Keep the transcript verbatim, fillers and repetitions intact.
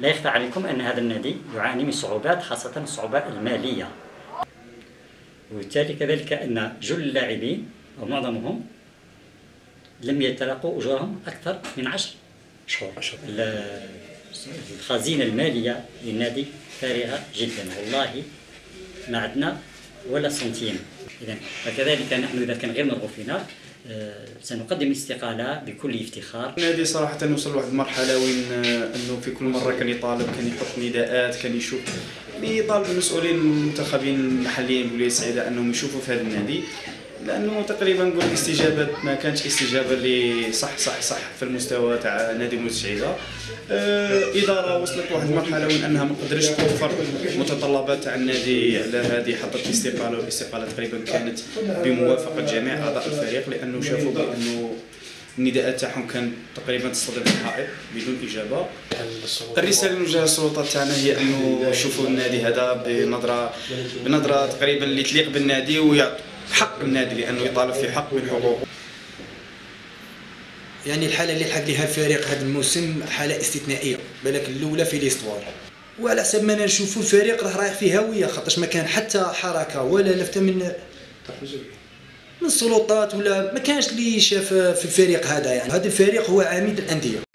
لا يخفى عليكم أن هذا النادي يعاني من صعوبات، خاصة الصعوبات المالية، وبالتالي كذلك أن جل اللاعبين أو معظمهم لم يتلقوا أجورهم أكثر من عشر شهور. الخزينة المالية للنادي فارغة جدا، والله ما عندنا ولا سنتيم. إذن فكذلك نحن إذا كان غير مرغوب فينا سنقدم الاستقالة بكل افتخار. النادي صراحة وصل لواحد المرحلة وين أنه في كل مرة كان يطالب، كان يحط نداءات، كان يشوف يعني يطالب المسؤولين المنتخبين المحليين بولاية سعيدة أنهم يشوفوا في هذا النادي، لأنه تقريبا نقول الاستجابة ما كانتش استجابة اللي صح صح صح في المستوى تاع نادي بولاية سعيدة. آه إدارة وصلت لواحد المرحلة وين أنها ما قدرتش توفر متطلبات تاع النادي، على هذه حطت الاستقالة، والاستقالة تقريبا كانت بموافقة جميع أعضاء الفريق، لأنه شافوا بأنه النداءات تاعهم كان تقريبا تصطدم بالحائط بدون اجابه. الرساله اللي نوجهها للسلطات تاعنا هي انه يشوفوا النادي هذا بنظره بنظره تقريبا اللي تليق بالنادي، ويعطوا حق النادي لانه يطالب في حق من حقوقه. يعني الحاله اللي لحق لها الفريق هذا الموسم حاله استثنائيه، بالك الاولى في ليستوار، وعلى حسب ما نشوفوا الفريق راه رايح في هويه، خاطرش ما كان حتى حركه ولا لفته من من السلطات، ولا ما كانش اللي شاف في الفريق هذا. يعني هذا الفريق هو عميد الانديه.